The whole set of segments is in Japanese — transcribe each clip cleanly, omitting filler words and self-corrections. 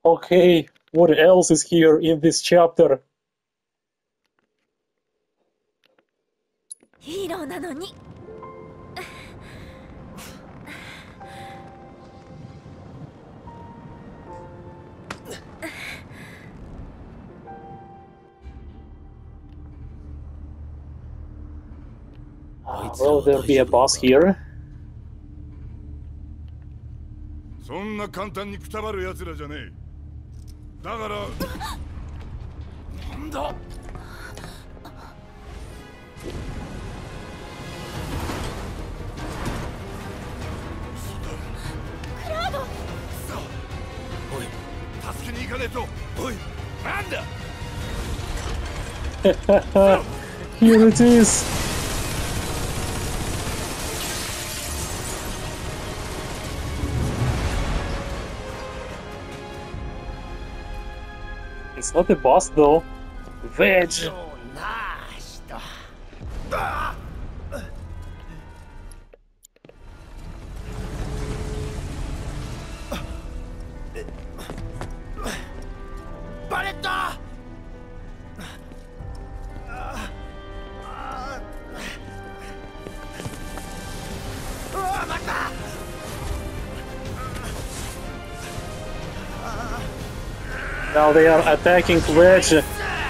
Okay, what else is here in this chapter? ヒーローなのに。 Will there be a boss here? そんな簡単にくたばる奴らじゃねえ。だからなんだ。 クラウド。 おい、助けに行かねえと。おい、なんだ。 Here it is. It's not a boss though. Wedge. Now they are attacking Wedge.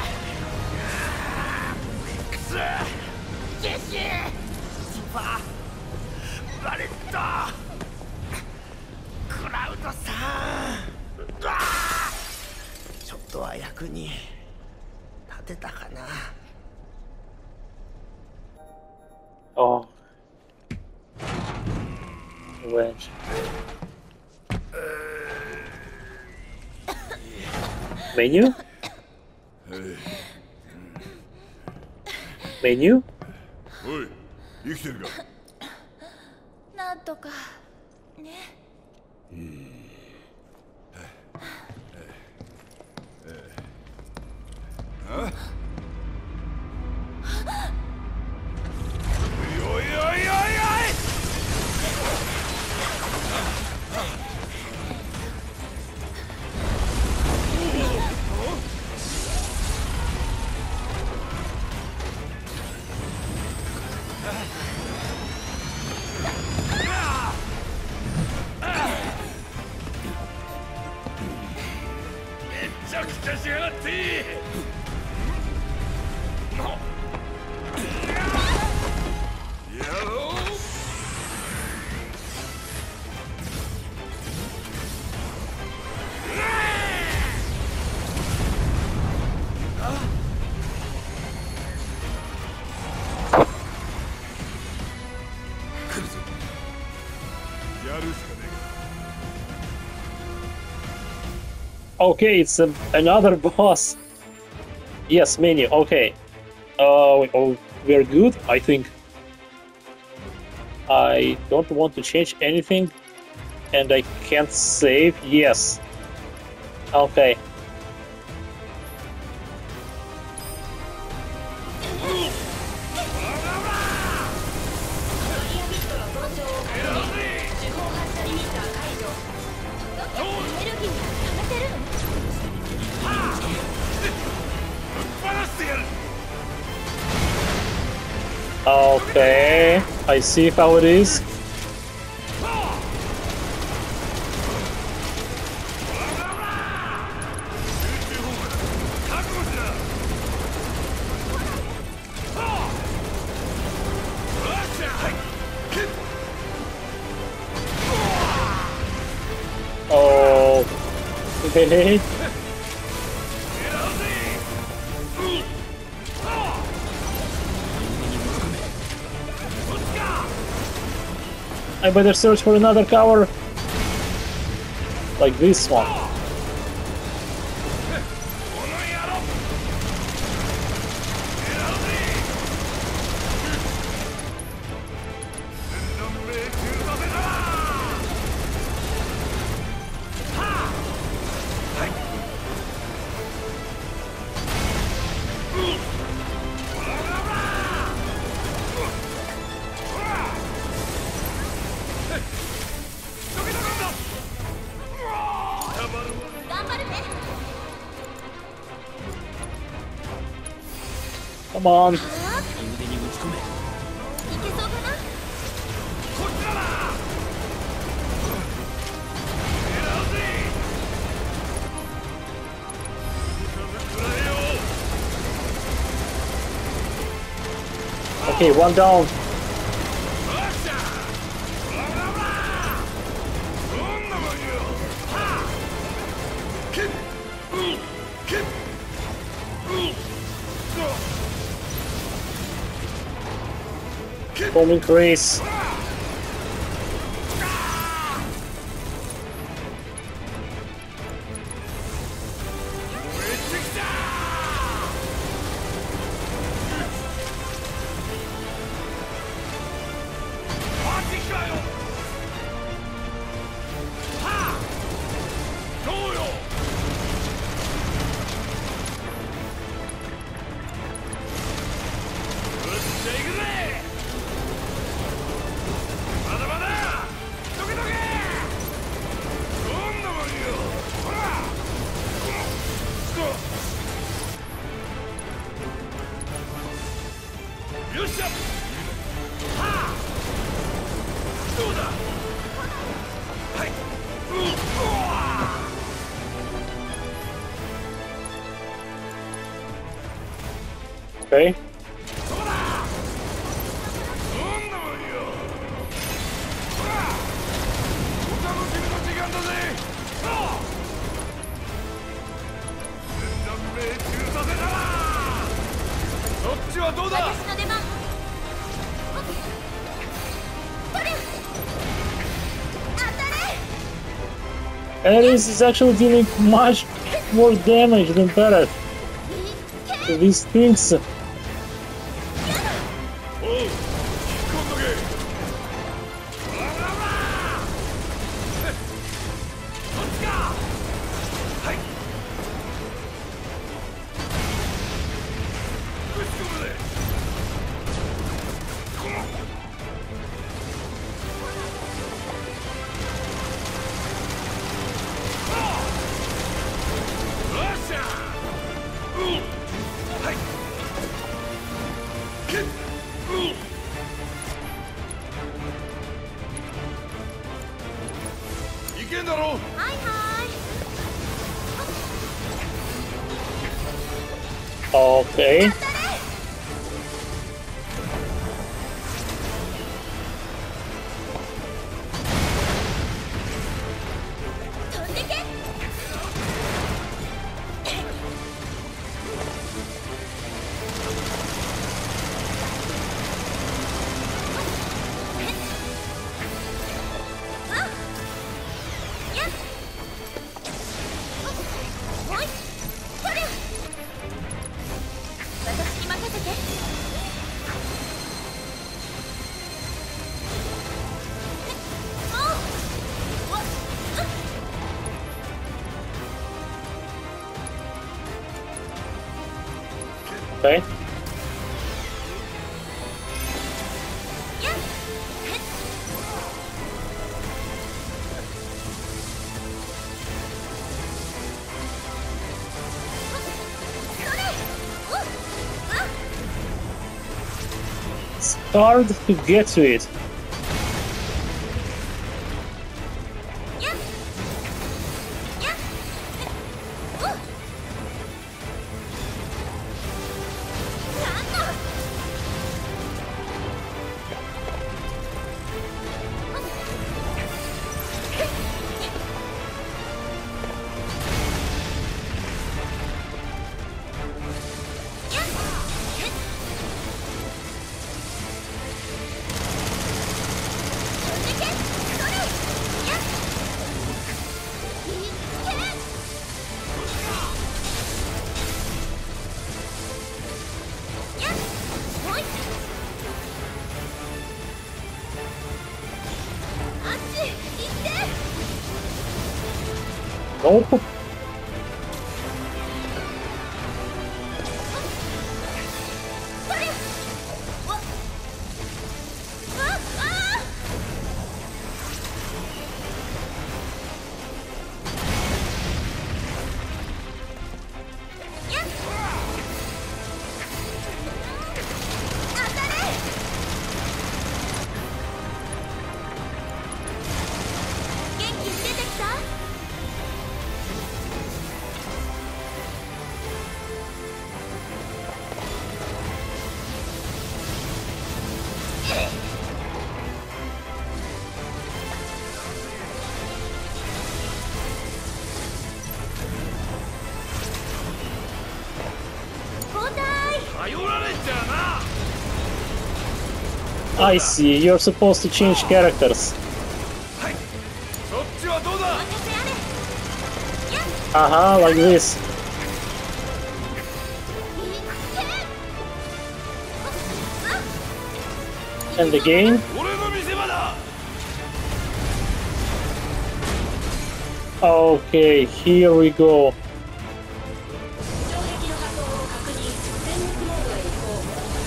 Oh. Wedge. Menu? Menu? おい、生きてるか。 なんとかね。 あ？おいおいおいおい！めちゃくちゃしやがって。やろう。来るぞ。やるしかねえ。 Okay, it's another boss. Yes, menu. Okay. Oh, we're good, I think. I don't want to change anything, and I can't save. Yes. Okay. Okay, I see how it is. Oh, okay. I better search for another cover, like this one. Come on. 右腕に打ち込め。 いけそうかな。 こっちだな。狙うぜ。くらえよ。 Okay, one down. よっしゃ。ブラブラブラ。どんなもんよ。はあ。キッ。キッ。 Foaming Grace. Okay. どうだ。 私の出番。これ。当たれ。 Ares is actually dealing much more damage than Barret. So these things. いけんだろう。 はいはい。 Okay. 飛んでけ。私に任せて。 Okay. 'It's hard to get to it. Nope. 頼られちゃな。 I see. You're supposed to change characters. はい、そっちはどうだ。 Aha, like this. And again. 俺の見せ場だ。 Okay, here we go. 衝撃の波動を確認。全力モードへ移行。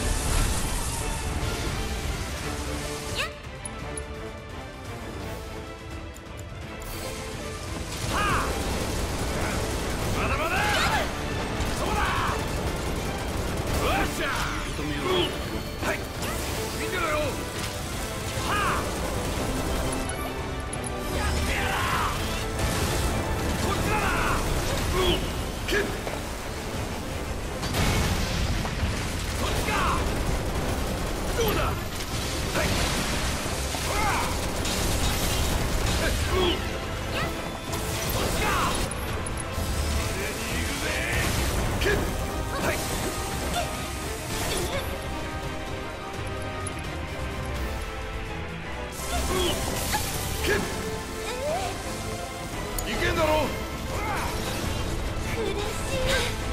まだまだ。そうだ。よっしゃ。 認めよう。 はい。見てろよ。はあ。やってやら。こっちだな。けっ。そっちか。どうだ。はい。ほら。そっちか。上に行くぜ。けっ。はい。けっ。いけんだろ。 苦しい。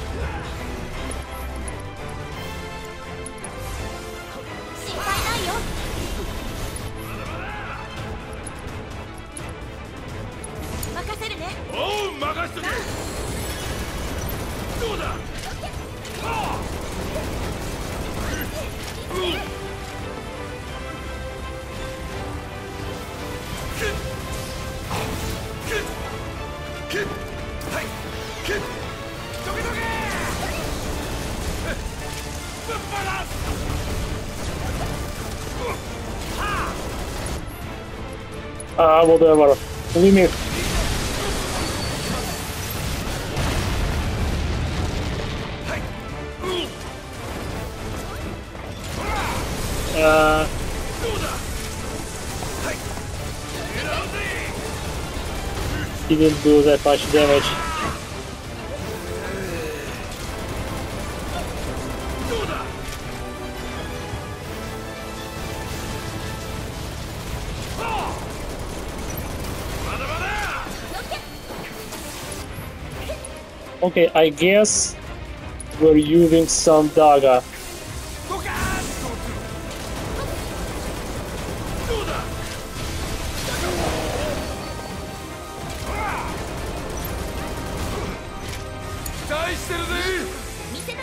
心配ないよ。任せるね。 おう、任しとけ。どうだ。ああ。けっ。けっ。けっ。はい。けっ。どけどけ。ぶっ放す。はあ。 Whatever. Leave me. はい。 Uh, どうだ。はい。狙うぜ。 didn't do that much damage. どうだ。ああ。まだまだ。 Okay, I guess we're using some dagger. ドカーンとどうだ。期待してるぜ。 見せなきゃ。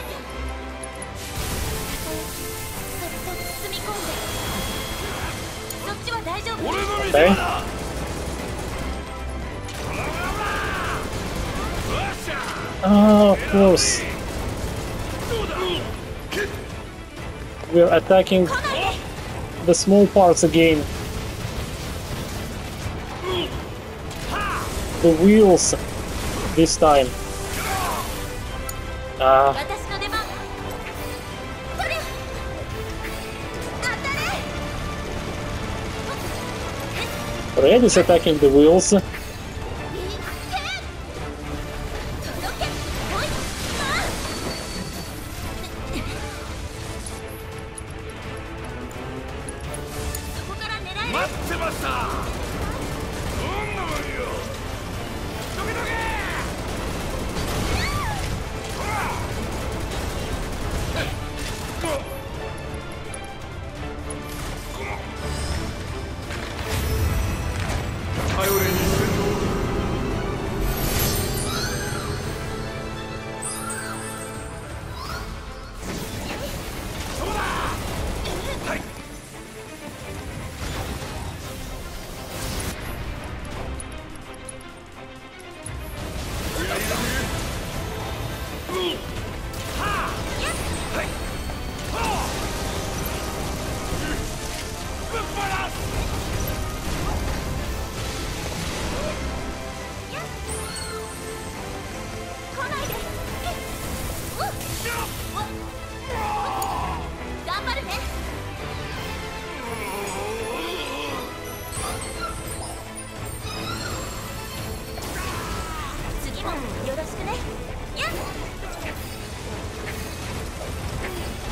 そっと包み込んで。そっちは大丈夫。 俺の見せ場だ。よっしゃ。 Ah, of course. どうだ。けっ。 We're attacking the small parts again. The wheels this time. Ah, 私の出番。それ。当たれ。 Red is attacking the wheels. 届け。おい。ああ。そこから狙える。 待ってました。どんなもんよ。どけどけ。ほら。頼れにしてんの。そうだ。はい。 来ないで。頑張るね。次もよろしくね。やっ。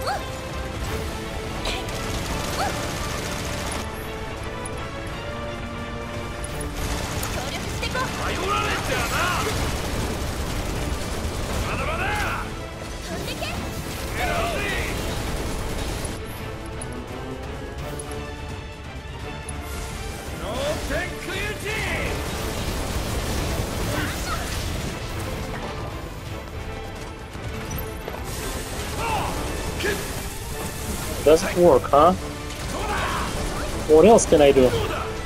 協力してこう。 頼られてやな。まだまだ飛んでけ。 狙うぜ。ノーテンクユーチ。 Doesn't work, huh? What else can I do?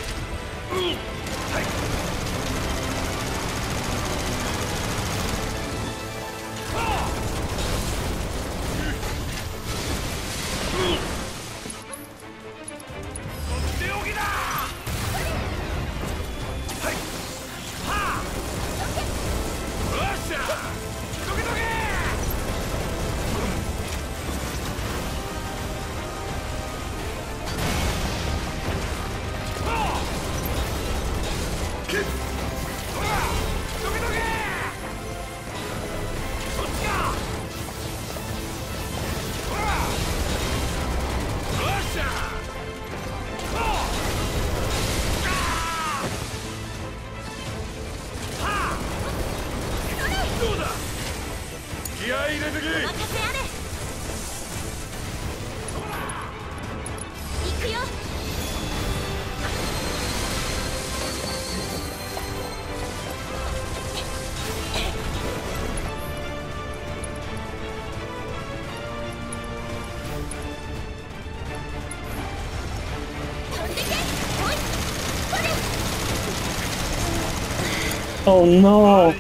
Oh no!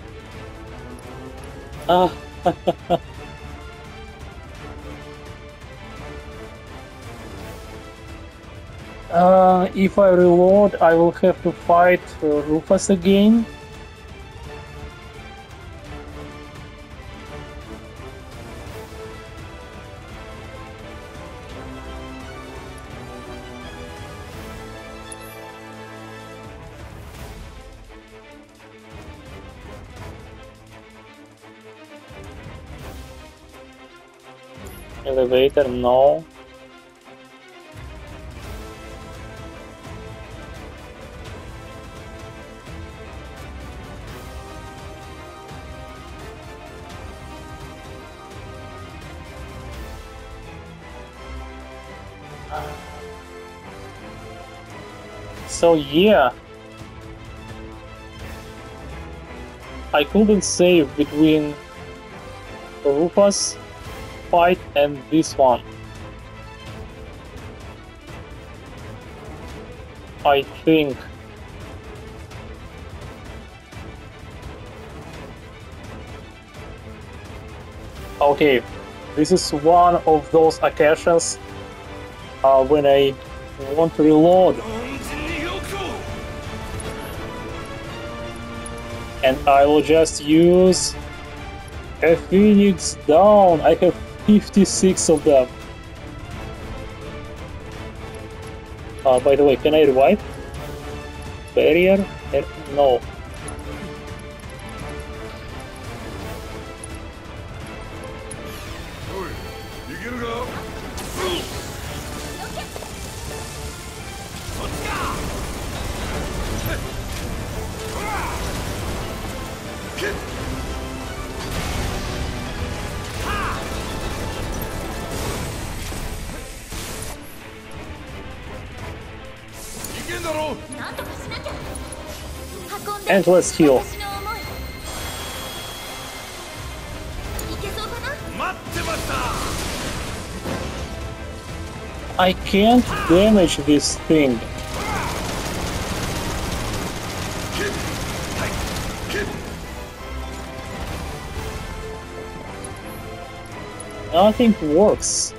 Ah. If I reload, I will have to fight Rufus again. Elevator, no. So yeah, I couldn't save between Rufus fight and this one. I think. Okay, this is one of those occasions when I want to reload. And I will just use a Phoenix down. I have 56 of them. By the way, can I revive? Barrier? No. And let's heal. I can't damage this thing. Nothing works.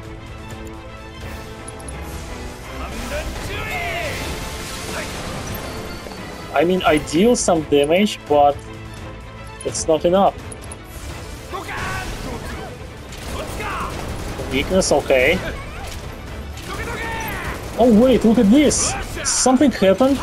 I mean, I deal some damage, but it's not enough. Weakness, okay. Oh wait, look at this! Something happened?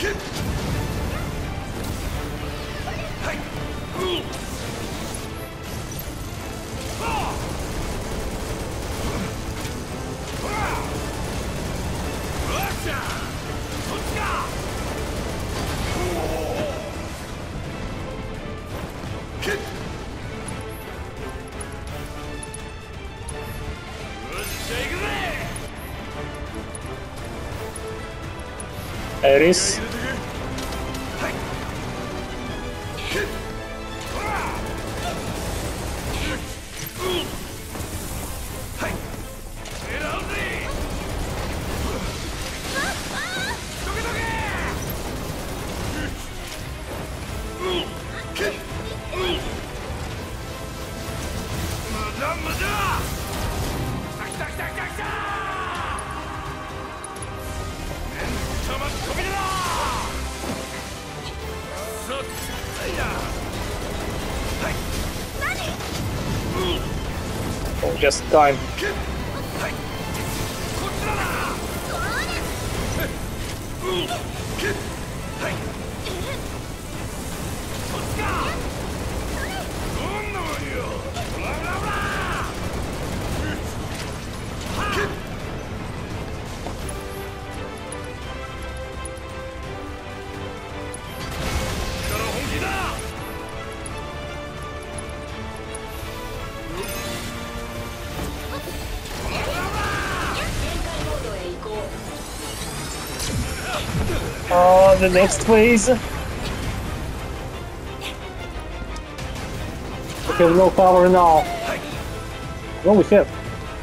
Ares. Oh, just time. Oh, the next phase. Okay, no power now. What we have?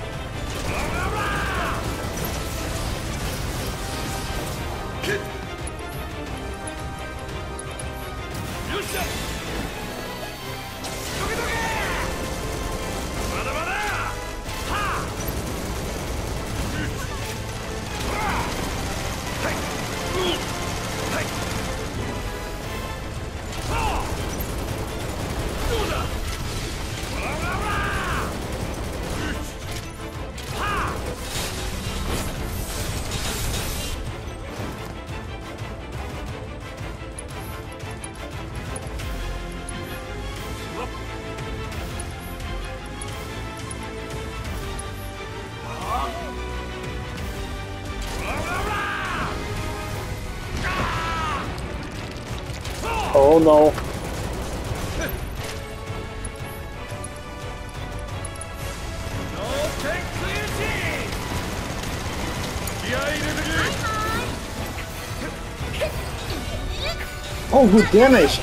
Oh no. Oh, good damage!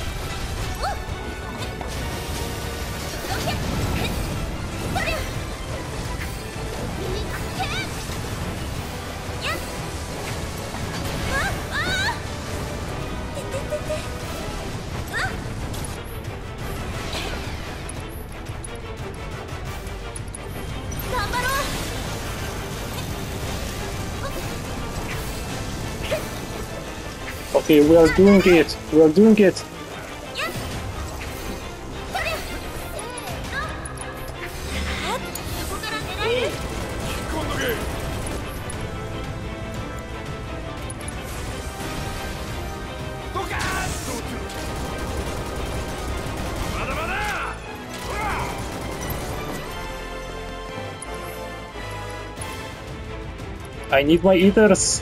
Okay, we are doing it. We are doing it. I need my eaters.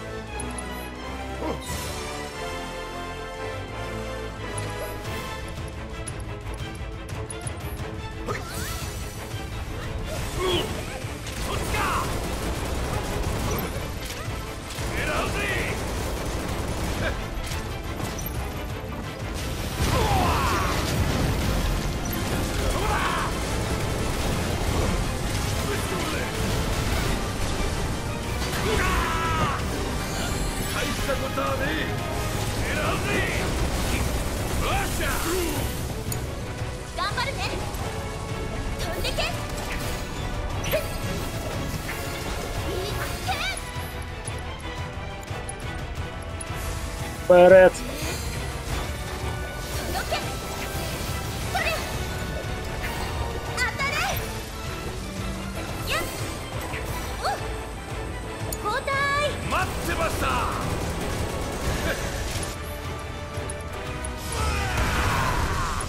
Barret.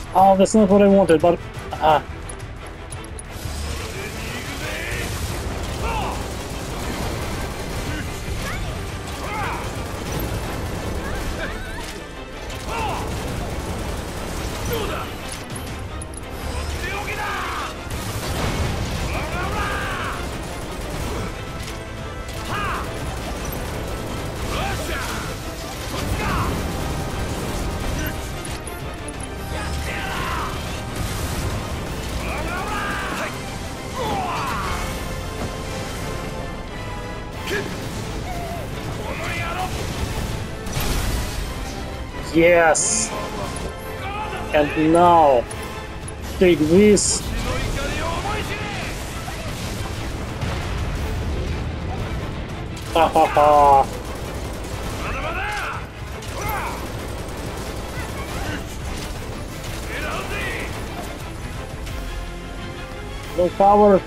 Oh, that's not what I wanted, but ah. Yes! And now, take this! Ha ha ha! No power!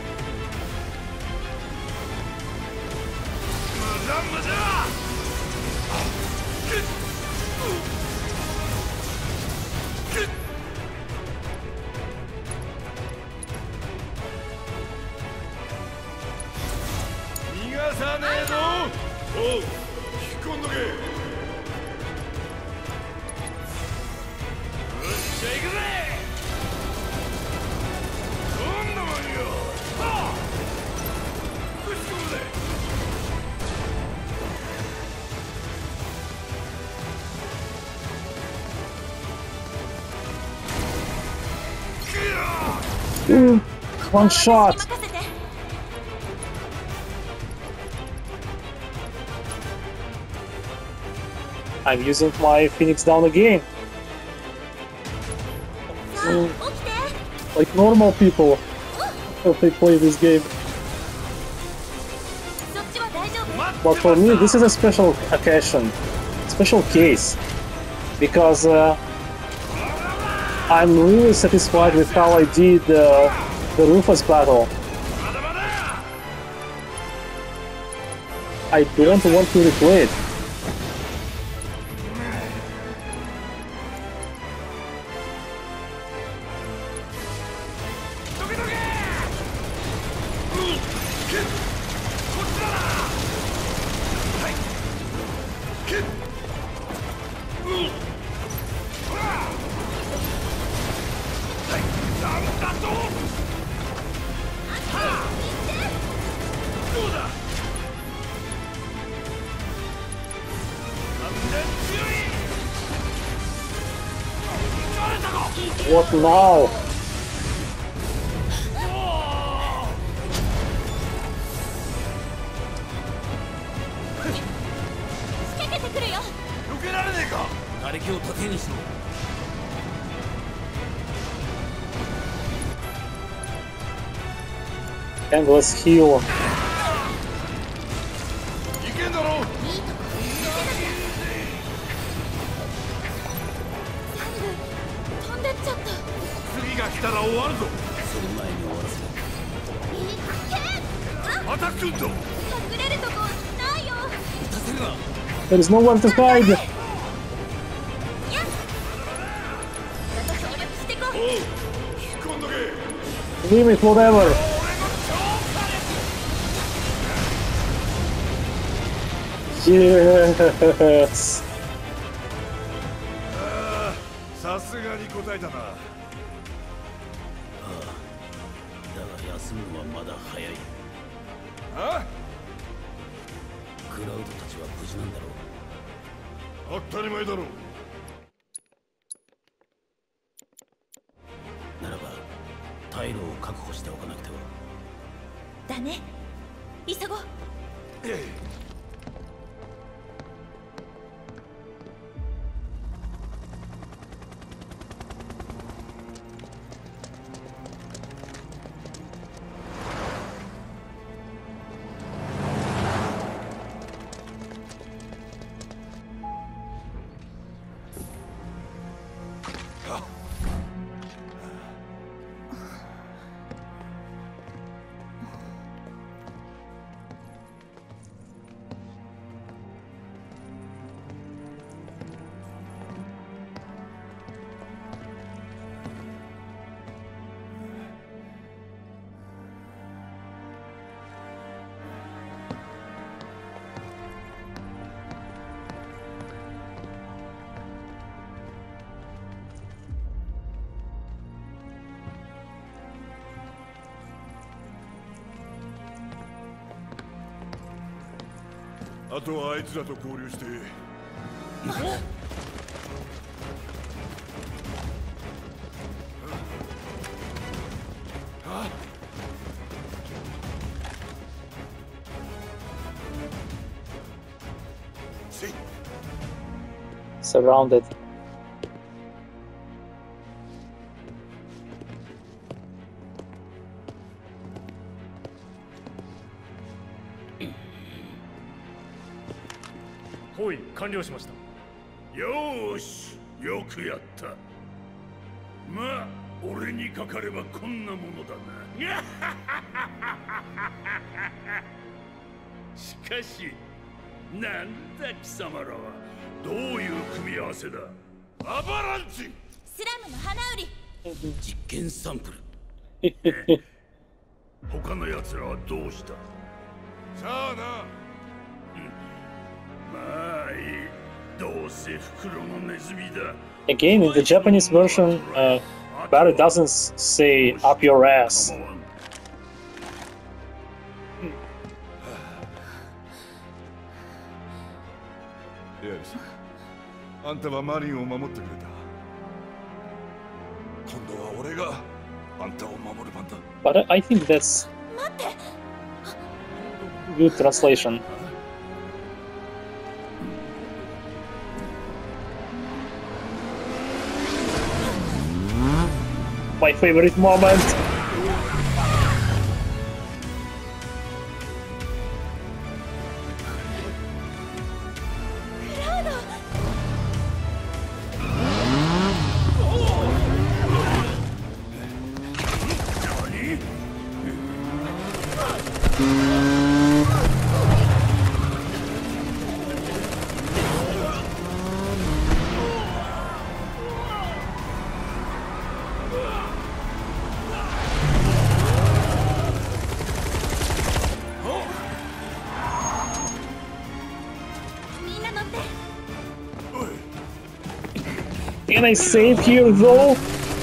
One shot! I'm using my Phoenix down again. Like normal people if they play this game. But for me, this is a special occasion, special case, because I'm really satisfied with how I did the Rufus battle. I don't want to replay it. What now? And let's heal. There is nowhere to hide. Leave it, whatever. Yes. さすがに答えたな。 だが休むのはまだ早い。 あ？ クラウドたちは無事なんだろう。 当たり前だろう。 ならば退路を確保しておかなくては。 だね。急ごう。 あとはあいつらと合流して。 Surrounded. 包囲完了しました。 よーし、よくやった。まあ、俺にかかればこんなものだな。しかし、なんだ貴様らは。どういう組み合わせだ。アバランチ。 スラムの花売り。 実験サンプル。 他の奴らはどうした。さあな。まあいい。どうせ袋のネズミだ。 Again, in the Japanese version, Barry doesn't say up your ass. あんたはマリンを守ってくれた。今度は俺があんたを守る番だ。 But I think that's good translation. My favorite moment. Can I save here though?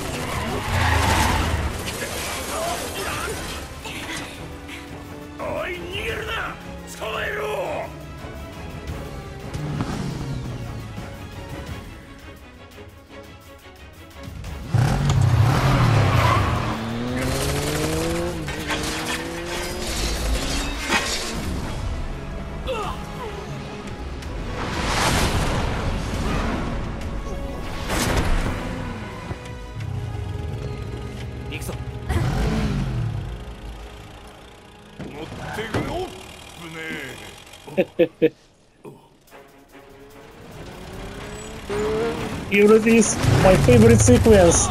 Here it is, my favorite sequence.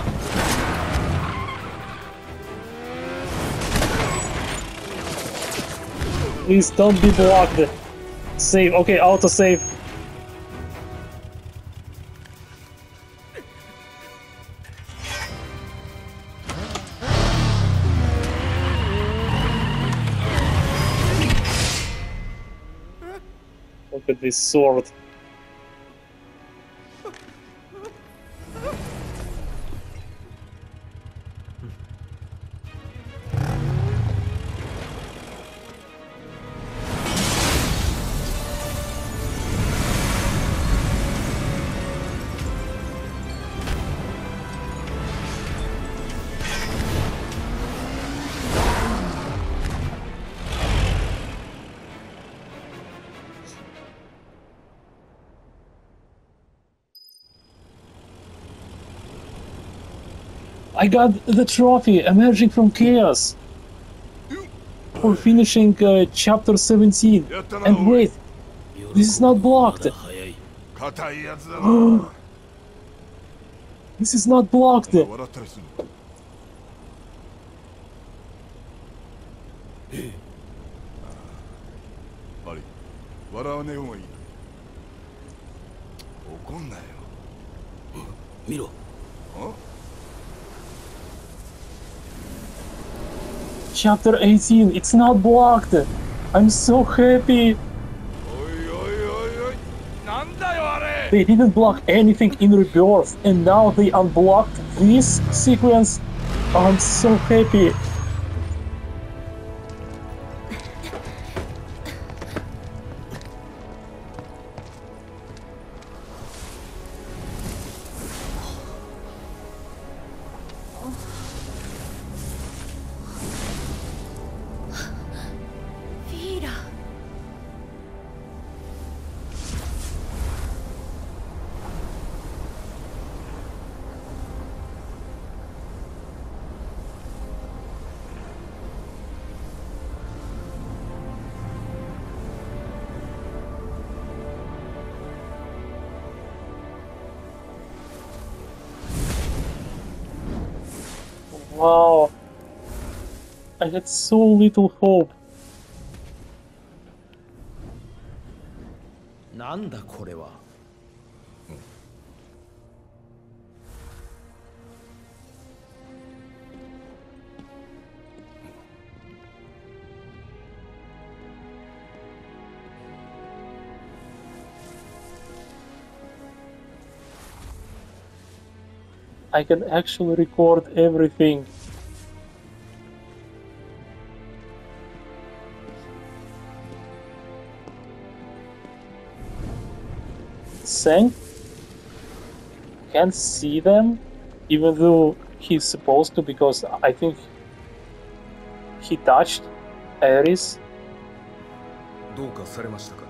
Please don't be blocked. Save, okay, auto save. Look at this sword. I got the trophy emerging from chaos for finishing chapter 17. And wait, this is not blocked. This is not blocked. Chapter 18, it's not blocked. I'm so happy. They didn't block anything in Rebirth, and now they unblocked this sequence. I'm so happy. Wow. I had so little hope. なんだこれは。 I can actually record everything. Sang can't see them, even though he's supposed to, because I think he touched Ares. どうかされましたか。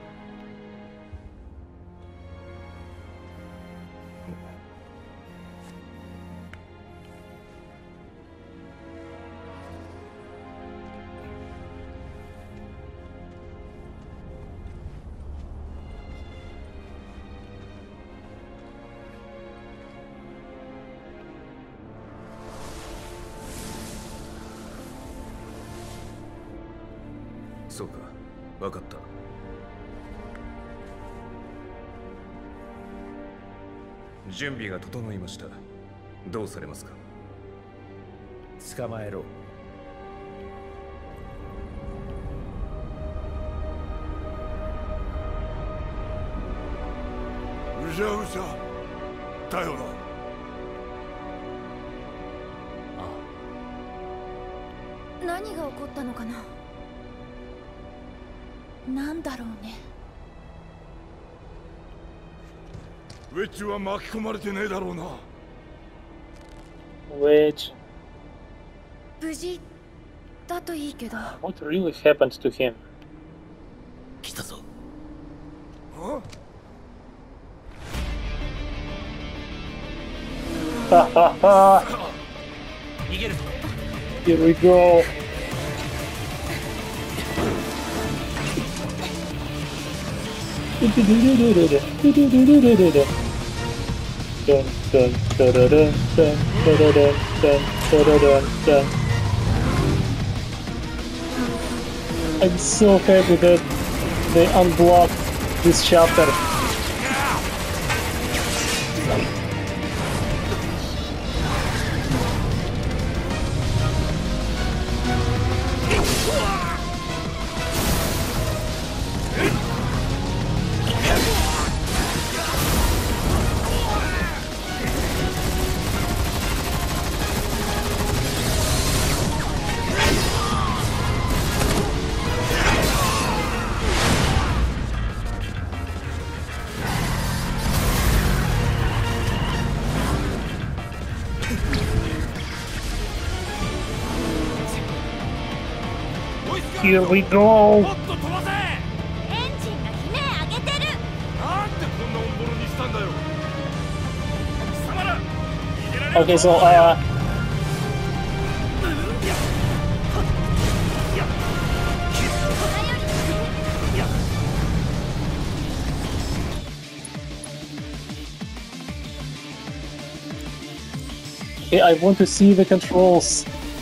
そうか、わかった。準備が整いました。どうされますか。 捕まえろ。 うじゃうじゃだよな。 何が起こったのかな。なんだろうね。 ウェッジは巻き込まれてねえだろうな。 Which 無事だといいけど。 what really happened to him? 来たぞ。 あ Ha ha ha! 逃げるぞ。 Here we go! I'm so happy that they unblocked this chapter. Here we go! もっと飛ばせ。 エンジンが悲鳴上げてる。 なんでこんなオンボロにしたんだよ。貴様ら逃げられる。 Okay, so okay, I want to see the controls.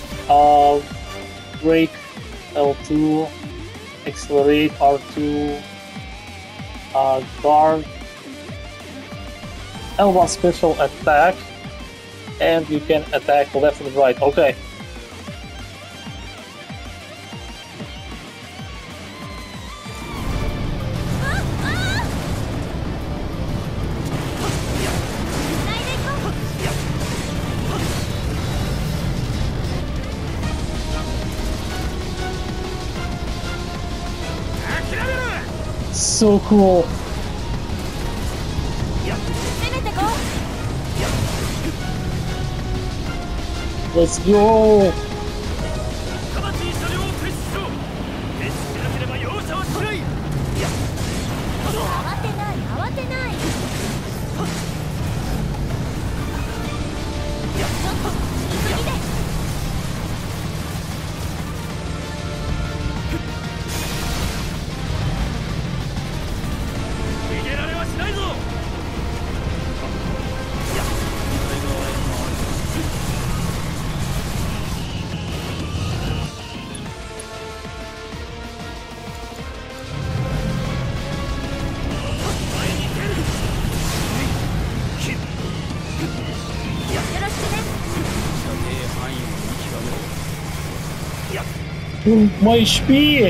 Brake L2, accelerate R2, guard, L1 special attack, and you can attack left and right. Okay. So cool. 攻めてこう。 Let's go. 直ちに車両を停止しろ。停止しなければ容赦はしない。 慌てない慌てない。ちょっと急ぎで。 逃げられはしないぞ。 My HP!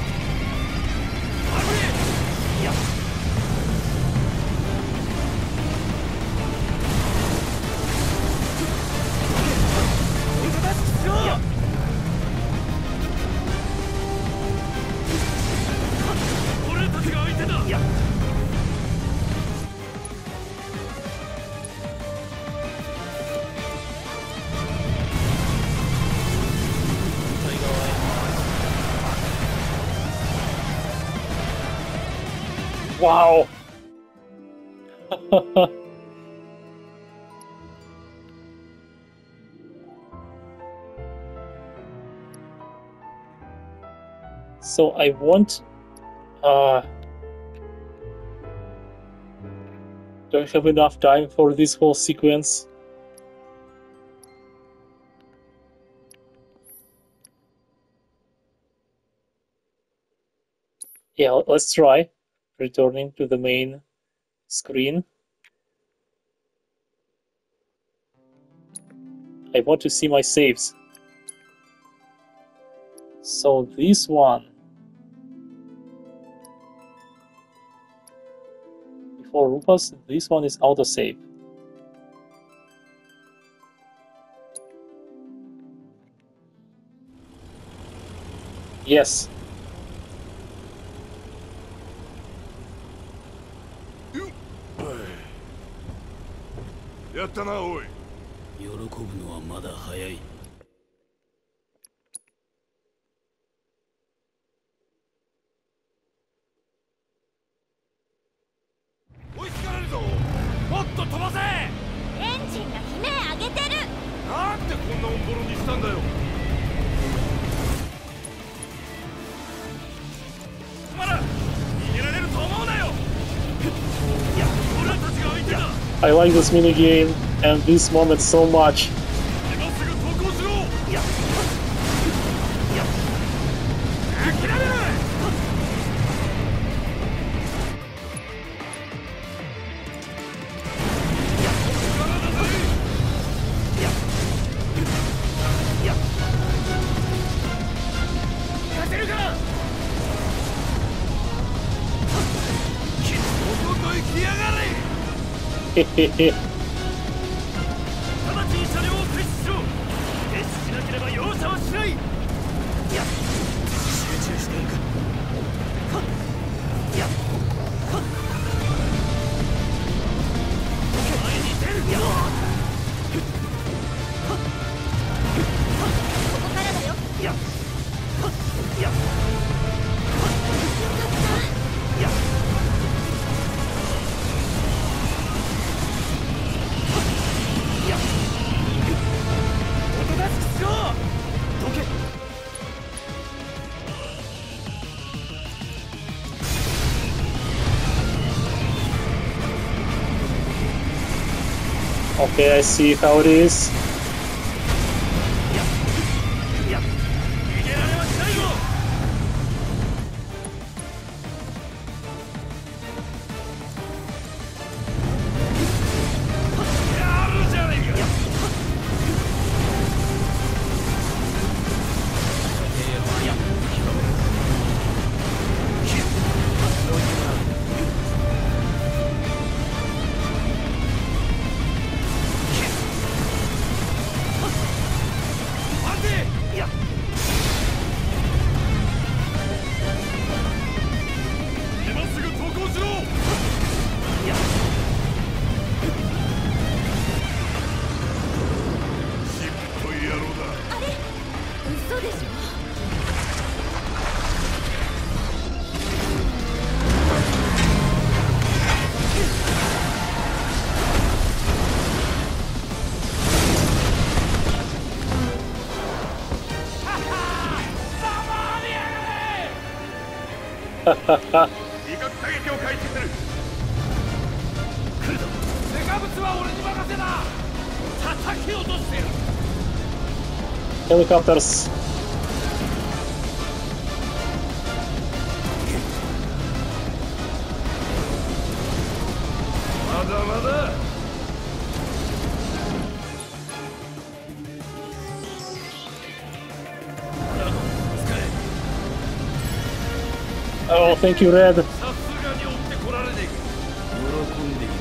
Wow! So I want... do I have enough time for this whole sequence? Yeah, let's try. Returning to the main screen. I want to see my saves. So this one. Before Rupas, this one is autosave. Yes. やったなおい。 喜ぶのはまだ早い。 追いつかれるぞ。もっと飛ばせ。 エンジンが悲鳴上げてる。 なんでこんなオンボロにしたんだよ。まだ逃げられると思うなよ。いや、俺たちが相手だ。 I like this minigame and this moment so much. 今すぐ投降しろ。いや、諦めろ。勝てるか。きっとどんどん行きやがれ。 へへへ。 直ちに車両を停止しろ。停止しなければ容赦はしない。いや、集中していく。いや、前に出る。いや、 ここからだよ。 いや、いや、いや。 Okay, I see how it is. 威嚇射撃を開始する。来るぞ。デカブツは俺に任せな。叩き落としてる。 Helicopters. まだまだ。使え。 Oh, thank you, Red. さすがに追ってこられねえか。 喜んでいる。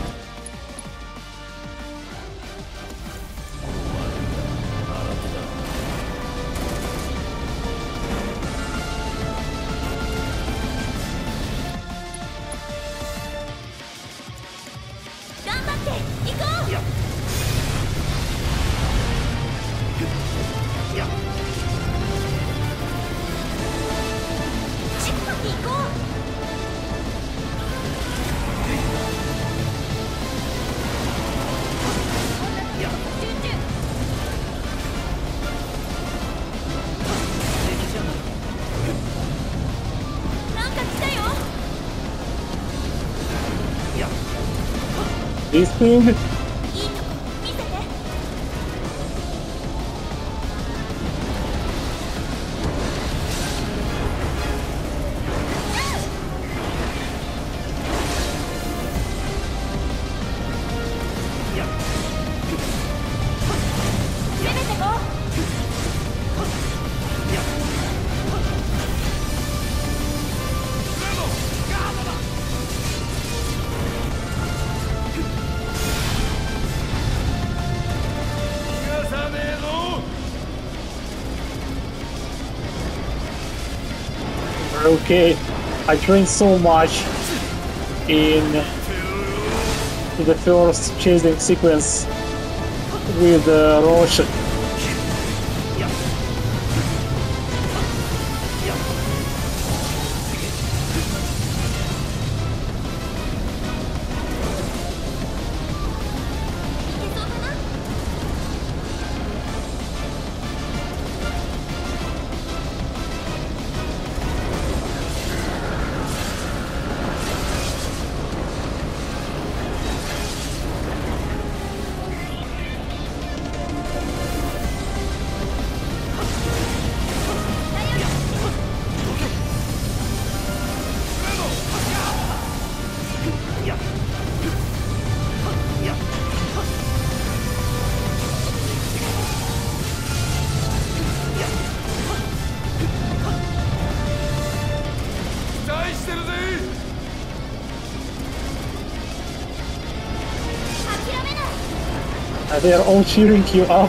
頑張って行こう。チッパ行こう。なんか来たよ。 This thing. いいとこ見せて。攻めてこう。 逃がさねえぞ。 Okay, I trained so much in the first chasing sequence with Roche. They're all cheering you up.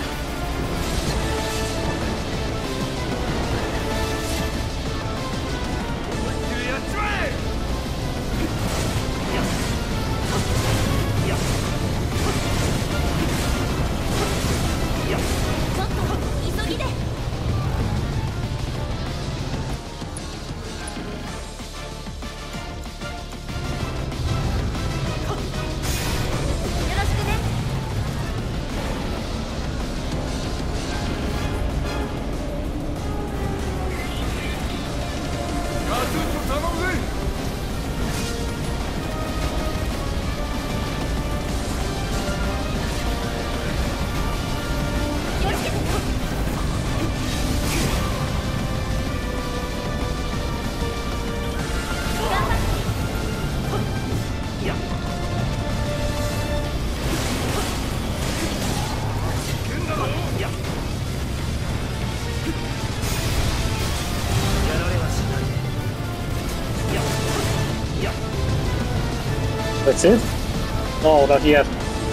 That's it? No, not yet.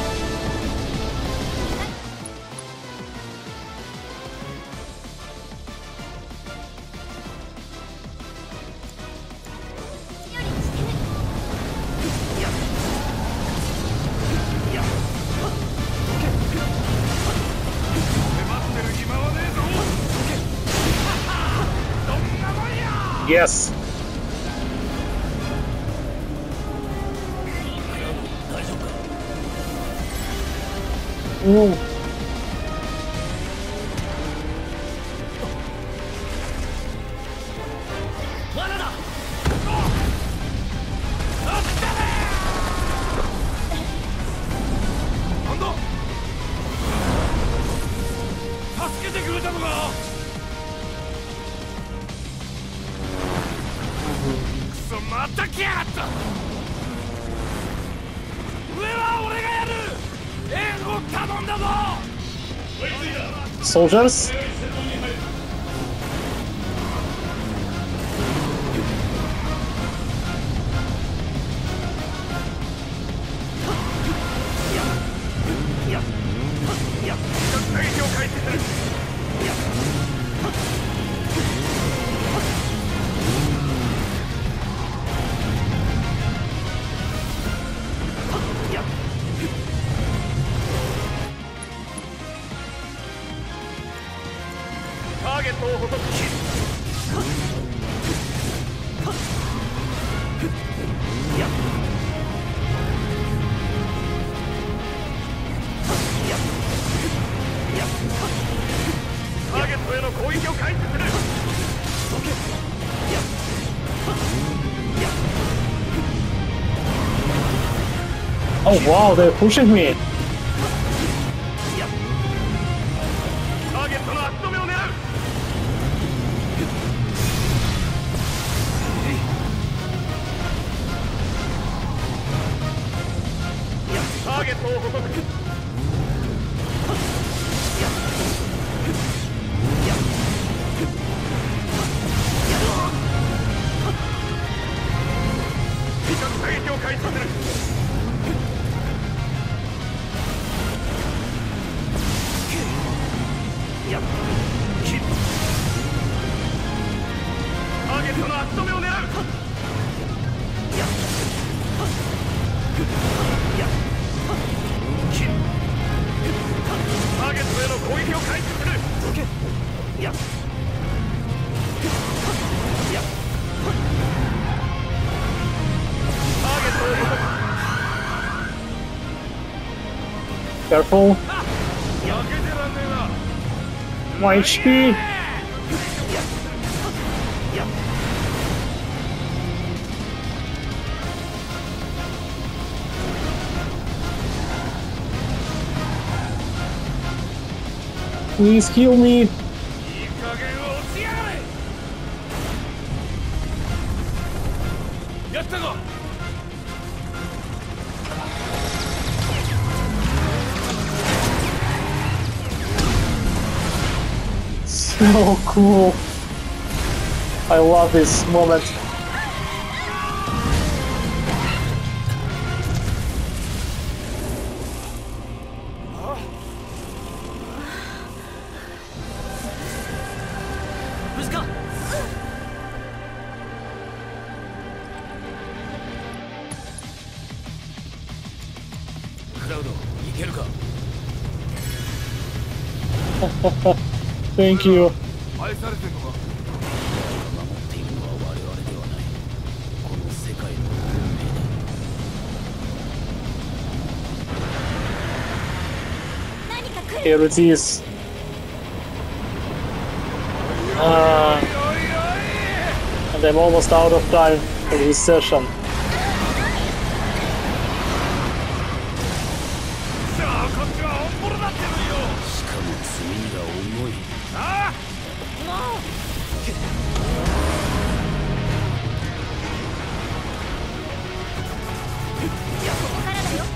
Yes. Oh. Soldiers? Oh wow, they're pushing me. ターゲットの足止めを狙う。ターゲットを捕捉。威嚇射撃を開始させる。ターゲットの足止めを狙う。ターゲットへの攻撃を開始する。ターゲットを捕捉。 Careful. 負けてらんねえな。 My HP. Please heal me. いい加減落ちやがれ。やったぞ。 So cool. I love this moment. Thank you. 愛されてんのか。 守っているのは我々ではない。この世界の運命だ。 何か来る。 Here it is. And I'm almost out of time for this session. さあこっちはオンボロだってるよ。 しかも罪が重い。 ああ。もう。 ここからだよ。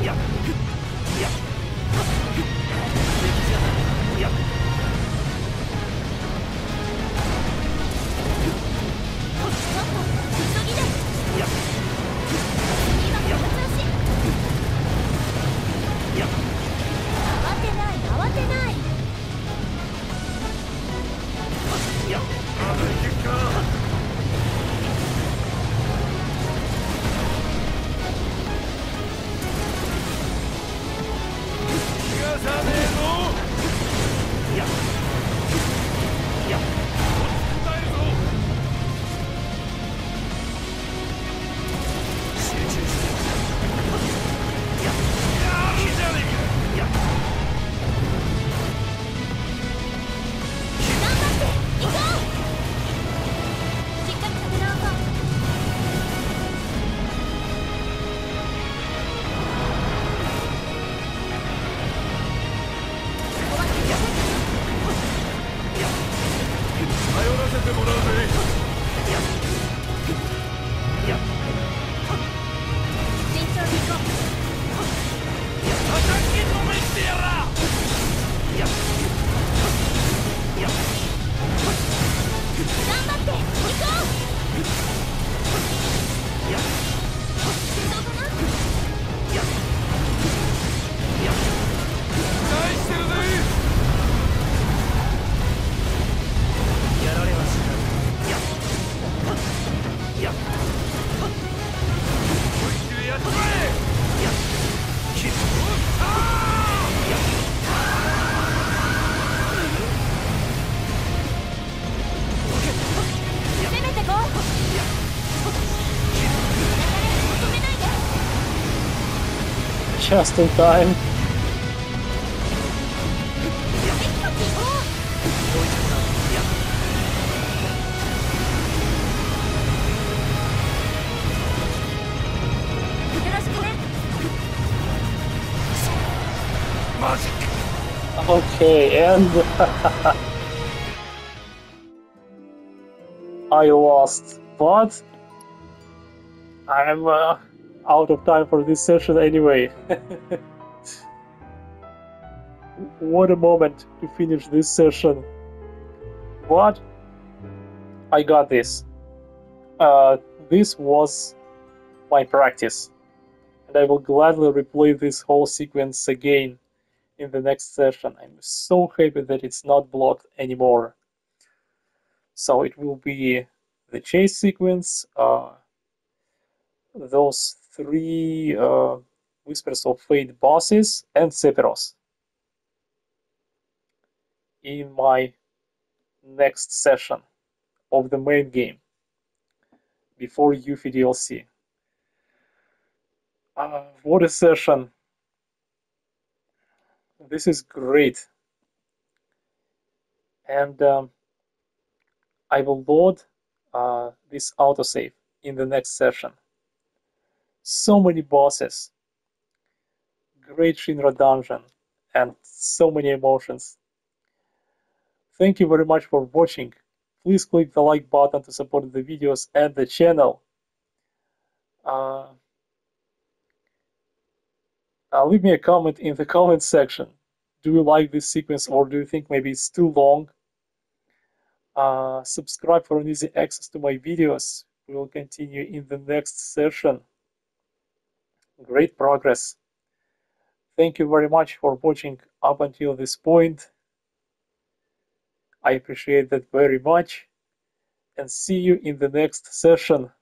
急ぎだ。今この調子。慌てない慌てない。 Just in time. Okay, and I lost, but I'm out of time for this session anyway. What a moment to finish this session. But I got this. This was my practice, and I will gladly replay this whole sequence again in the next session. I'm so happy that it's not blocked anymore. So it will be the chase sequence, those three Whispers of Fate bosses, and Sephiroth in my next session of the main game before Yuffie DLC. What a session! This is great, and I will load this autosave in the next session. So many bosses, great Shinra dungeon, and so many emotions. Thank you very much for watching. Please click the like button to support the videos and the channel. Leave me a comment in the comment section. Do you like this sequence, or do you think maybe it's too long? Subscribe for an easy access to my videos. We will continue in the next session. Great progress. Thank you very much for watching up until this point. I appreciate that very much, and see you in the next session.